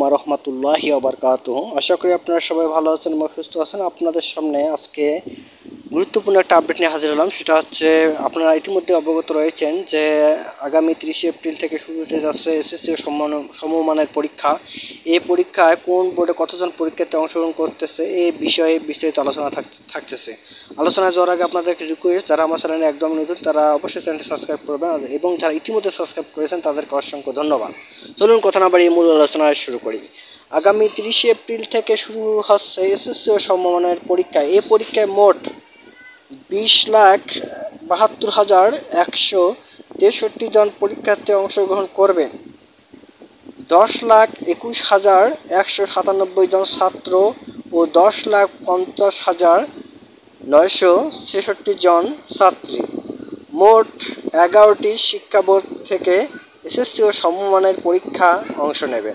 ওয়া রাহমাতুল্লাহি ওয়া বারাকাতুহু। আশা করি আপনারা সবাই ভালো আছেন এবং সুস্থ আছেন। আপনাদের সামনে আজকে গুরুত্বপূর্ণ একটা আপডেট নিয়ে হাজির হলাম। সেটা হচ্ছে, আপনারা ইতিমধ্যে অবগত রয়েছেন যে আগামী 30 এপ্রিল থেকে শুরু হতে যাচ্ছে এসএসসি ও সমমানের পরীক্ষা। এই পরীক্ষায় কোন বোর্ডে কতজন পরীক্ষার্থী অংশগ্রহণ করতেছে এই বিষয়ে বিস্তারিত আলোচনা থাকতেছে। আলোচনায় যাওয়ার আগে আপনাদেরকে রিকোয়েস্ট, যারা আমার চ্যানেলে একদম নতুন তারা অবশ্যই চ্যানেলটি সাবস্ক্রাইব করবেন এবং যারা ইতিমধ্যে সাবস্ক্রাইব করেছেন তাদেরকে অসংখ্য ধন্যবাদ। চলুন কথা না বাড়িয়ে মূল আলোচনায় শুরু করি। আগামী 30 এপ্রিল থেকে শুরু হচ্ছে এসএসসি ও সমমানের পরীক্ষা। এই পরীক্ষায় মোট 20,72,163 জন পরীক্ষার্থী অংশগ্রহণ করবেন। 10,21,197 জন ছাত্র ও 10,50,966 জন ছাত্রী, মোট 11টি শিক্ষা বোর্ড থেকে এসএসসি ও সমমানের পরীক্ষা অংশ নেবেন।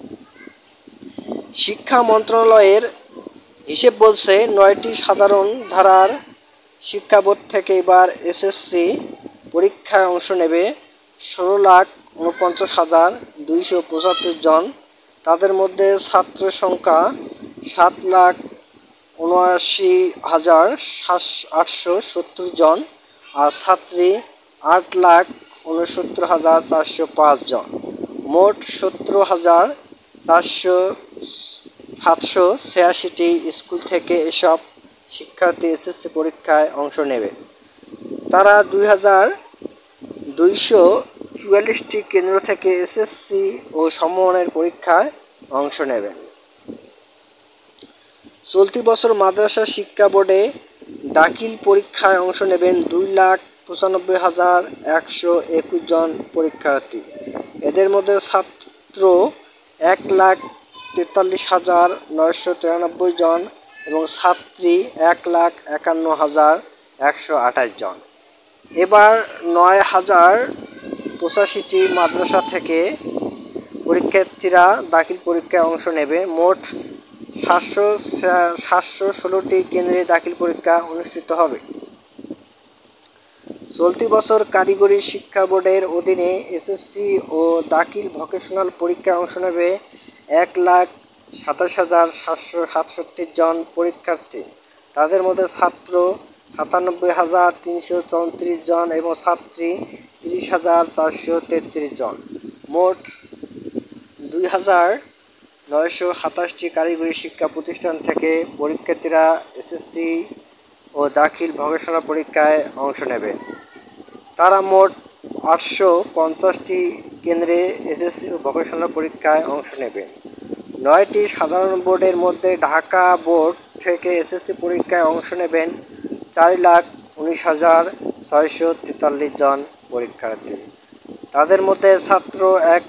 শিক্ষা মন্ত্রণালয়ের হিসেব বলছে 9টি সাধারণ ধারার শিক্ষা বোর্ড থেকে এবার এসএসসি পরীক্ষায় অংশ নেবে 16,49,275 জন। তাদের মধ্যে ছাত্র সংখ্যা 7,79,870 জন আর ছাত্রী 8,69,405 জন। মোট 17,786টি স্কুল থেকে এসব শিক্ষার্থী এসএসসি পরীক্ষায় অংশ নেবে। তারা 2,244টি কেন্দ্র থেকে এসএসসি ও সমমানের পরীক্ষায় অংশ নেবেন। চলতি বছর মাদ্রাসা শিক্ষা বোর্ডে দাখিল পরীক্ষায় অংশ নেবেন 2,95,121 জন পরীক্ষার্থী। এদের মধ্যে ছাত্র 1,43,993 জন এবং ছাত্রী 1,51,128 জন। এবার 9,085টি মাদ্রাসা থেকে পরীক্ষার্থীরা দাখিল পরীক্ষায় অংশ নেবে। মোট 716টি কেন্দ্রে দাখিল পরীক্ষা অনুষ্ঠিত হবে। চলতি বছর কারিগরি শিক্ষা বোর্ডের অধীনে এসএসসি ও দাখিল ভোকেশনাল পরীক্ষায় অংশ নেবে 1,27,767 জন পরীক্ষার্থী। তাদের মধ্যে ছাত্র 97,334 জন এবং ছাত্রী 30,433 জন। মোট 2,927টি কারিগরি শিক্ষা প্রতিষ্ঠান থেকে পরীক্ষার্থীরা এসএসসি ও দাখিল ভোকেশনাল পরীক্ষায় অংশ নেবে। তারা মোট 850টি কেন্দ্রে এসএসসি ও ভোকেশনাল পরীক্ষায় অংশ নেবে। 9টি সাধারণ বোর্ডের মধ্যে ঢাকা বোর্ড থেকে এসএসসি পরীক্ষায় অংশ নেবেন 4,19,643 জন পরীক্ষার্থী। তাদের মধ্যে ছাত্র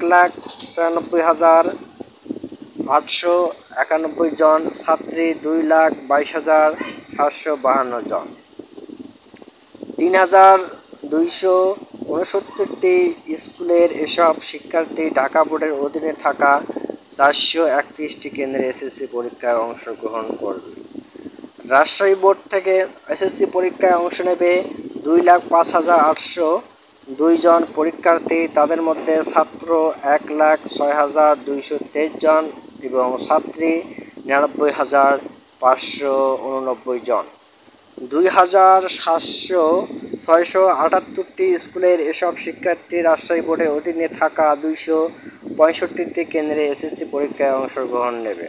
1,96,891 জন, ছাত্রী 2,22,752 জন। 3,269টি স্কুলের এসব শিক্ষার্থী ঢাকা বোর্ডের অধীনে থাকা 431টি কেন্দ্রে এসএসসি পরীক্ষায় অংশগ্রহণ করবে। রাজশাহী বোর্ড থেকে এসএসসি পরীক্ষায় অংশ নেবে 2,05,802 জন পরীক্ষার্থী। তাদের মধ্যে ছাত্র 1,06,223 জন এবং ছাত্রী 99,589 জন। 2,678টি স্কুলের এসব শিক্ষার্থী রাজশাহী বোর্ডের অধীনে থাকা 265টি কেন্দ্রে এসএসসি পরীক্ষায় অংশগ্রহণ নেবে।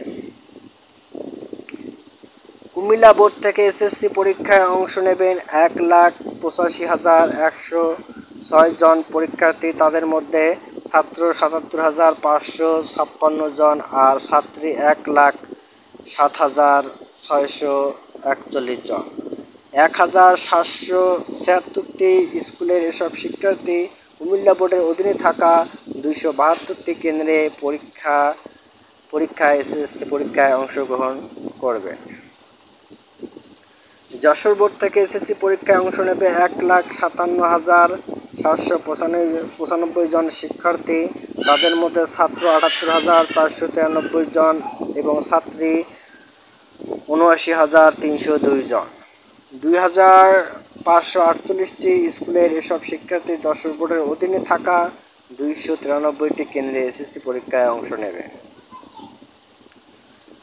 কুমিল্লা বোর্ড থেকে এসএসসি পরীক্ষায় অংশ নেবেন 1,85,106 জন পরীক্ষার্থী। তাদের মধ্যে ছাত্র 77,556 জন আর ছাত্রী 1,07,641 জন। 1,776টি স্কুলের এসব শিক্ষার্থী কুমিল্লা বোর্ডের অধীনে থাকা 272টি কেন্দ্রে পরীক্ষায় এসএসসি পরীক্ষায় অংশগ্রহণ করবে। যশোর বোর্ড থেকে এসএসসি পরীক্ষায় অংশ নেবে 1,57,795 জন শিক্ষার্থী। তাদের মধ্যে ছাত্র 78,493 জন এবং ছাত্রী 79,302 জন। 2,548টি স্কুলের এসব শিক্ষার্থী যশোর বোর্ডের অধীনে থাকা 293টি কেন্দ্রে এসএসসি পরীক্ষায় অংশ নেবে।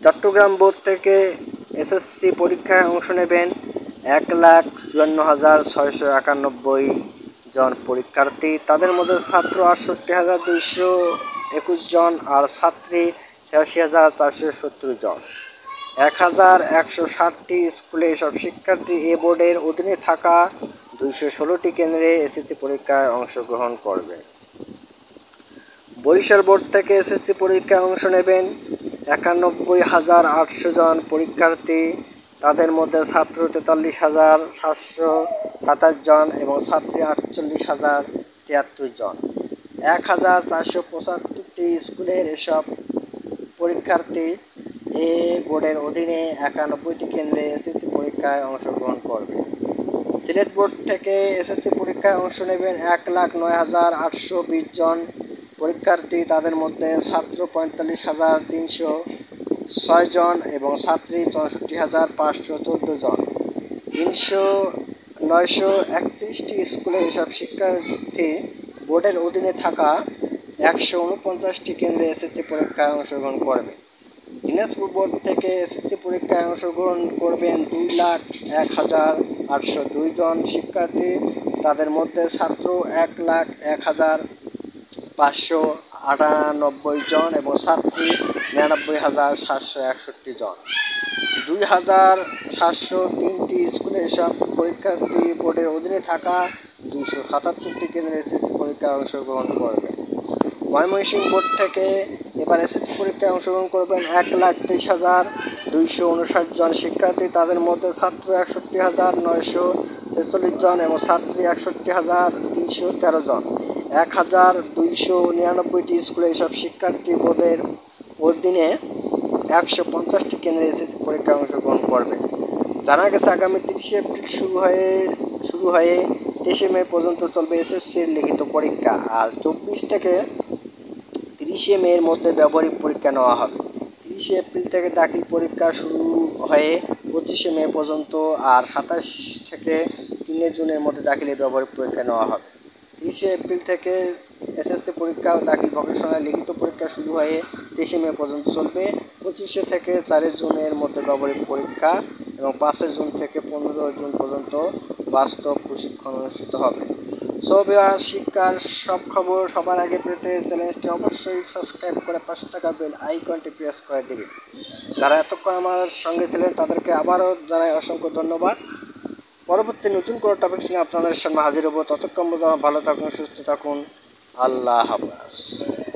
চট্টগ্রাম বোর্ড থেকে এসএসসি পরীক্ষায় অংশ নেবেন 1,54,691 জন পরীক্ষার্থী। তাদের মধ্যে ছাত্র 68,221 জন আর ছাত্রী 86,470 জন। 1,160টি স্কুলে এসব শিক্ষার্থী এ বোর্ডের অধীনে থাকা 216টি কেন্দ্রে এসএসসি পরীক্ষায় অংশগ্রহণ করবে। বরিশাল বোর্ড থেকে এসএসসি পরীক্ষায় অংশ নেবেন 91,800 জন পরীক্ষার্থী। তাদের মধ্যে ছাত্র 43,727 জন এবং ছাত্রী 48,073 জন। 1,475টি স্কুলের এসব পরীক্ষার্থী এ বোর্ডের অধীনে 91টি কেন্দ্রে এসএসসি পরীক্ষায় অংশগ্রহণ করবে। সিলেট বোর্ড থেকে এসএসসি পরীক্ষায় অংশ নেবেন 1,09,820 জন পরীক্ষার্থী। তাদের মধ্যে ছাত্র 45,306 জন এবং ছাত্রী 64,514 জন। 931টি স্কুলে এসব শিক্ষার্থী বোর্ডের অধীনে থাকা 149টি কেন্দ্রে এসএসসি পরীক্ষায় অংশগ্রহণ করবে। দিনাজপুর বোর্ড থেকে এসএসসি পরীক্ষায় অংশগ্রহণ করবেন 2,01,802 জন শিক্ষার্থী। তাদের মধ্যে ছাত্র 1,01,598 জন এবং ছাত্রী 99,761 জন। 2,703টি স্কুলে এসব পরীক্ষার্থী বোর্ডের অধীনে থাকা 277টি কেন্দ্রে এসএসসি পরীক্ষায় অংশগ্রহণ করবে। ময়মনসিংহ বোর্ড থেকে এবার এসএসসি পরীক্ষায় অংশগ্রহণ করবেন 1,23,259 জন শিক্ষার্থী। তাদের মধ্যে ছাত্র 61,946 জন এবং ছাত্রী 61,313 জন। 1,299টি স্কুলে এসব শিক্ষার্থী বোর্ডের অধীনে 150টি কেন্দ্রে এসএসসি পরীক্ষায় অংশগ্রহণ করবে। জানা গেছে আগামী 30 এপ্রিল শুরু হয়ে 23 মে পর্যন্ত চলবে এসএসসির লিখিত পরীক্ষা। আর 24 থেকে 30 মে এর মধ্যে ব্যবহারিক পরীক্ষা নেওয়া হবে। 30 এপ্রিল থেকে দাখিল পরীক্ষা শুরু হয়ে 25 মে পর্যন্ত আর 27 থেকে 3 জুনের মধ্যে দাখিলের ব্যবহারিক পরীক্ষা নেওয়া হবে। 30 এপ্রিল থেকে এসএসসি পরীক্ষা ও দাখিল ভোকেশনাল লিখিত পরীক্ষা শুরু হয়ে 23 মে পর্যন্ত চলবে। 25 থেকে 4 জুনের মধ্যে ব্যবহারিক পরীক্ষা এবং 5 জুন থেকে 15 জুন পর্যন্ত বাস্তব প্রশিক্ষণ অনুষ্ঠিত হবে। সো ভিউয়ার্স, শিক্ষার সব খবর সবার আগে পেতে চ্যানেলটি অবশ্যই সাবস্ক্রাইব করে পাশে থাকা বেল আইকনটি প্রেস করে দিবেন। যারা এতক্ষণ আমার সঙ্গে ছিলেন তাদেরকে আবারও জানাই অসংখ্য ধন্যবাদ। পরবর্তী নতুন কোনো টপিক নিয়ে আপনাদের সামনে হাজির হব। ততক্ষণ পর্যন্ত ভালো থাকুন, সুস্থ থাকুন। আল্লাহ হাফেজ।